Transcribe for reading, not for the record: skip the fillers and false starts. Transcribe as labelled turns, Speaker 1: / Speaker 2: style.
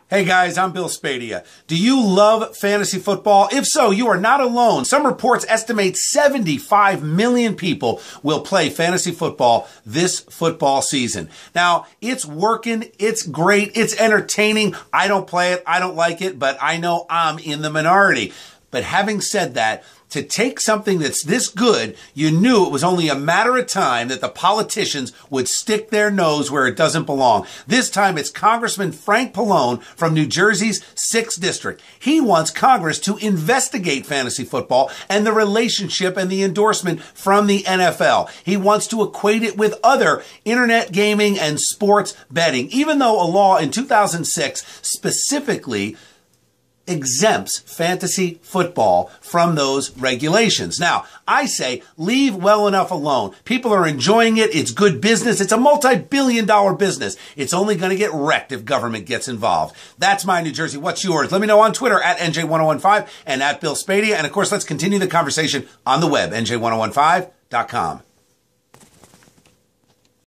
Speaker 1: Hey guys, I'm Bill Spadea. Do you love fantasy football? If so, you are not alone. Some reports estimate 75 million people will play fantasy football this football season. Now, it's working, it's great, it's entertaining. I don't play it, I don't like it, but I know I'm in the minority. But having said that, to take something that's this good, you knew it was only a matter of time that the politicians would stick their nose where it doesn't belong. This time it's Congressman Frank Pallone from New Jersey's 6th District. He wants Congress to investigate fantasy football and the relationship and the endorsement from the NFL. He wants to equate it with other internet gaming and sports betting, even though a law in 2006 specifically exempts fantasy football from those regulations. Now, I say leave well enough alone. People are enjoying it. It's good business. It's a multi-billion-dollar business. It's only going to get wrecked if government gets involved. That's my New Jersey. What's yours? Let me know on Twitter at NJ1015 and at Bill Spadea. And of course, let's continue the conversation on the web, NJ1015.com.